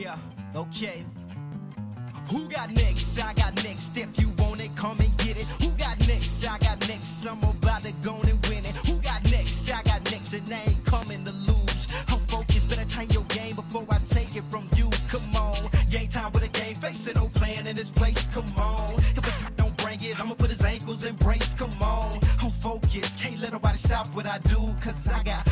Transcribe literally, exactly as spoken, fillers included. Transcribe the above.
Yeah, okay. Who got next? I got next. If you want it, come and get it. Who got next? I got next. I'm about to go and win it. Who got next? I got next, and I ain't coming to lose. I'm focused, better tighten your game before I take it from you. Come on, game time with a game face and no plan in this place. Come on, if a don't bring it, I'ma put his ankles in brace. Come on, I'm focused, can't let nobody stop what I do, cause I got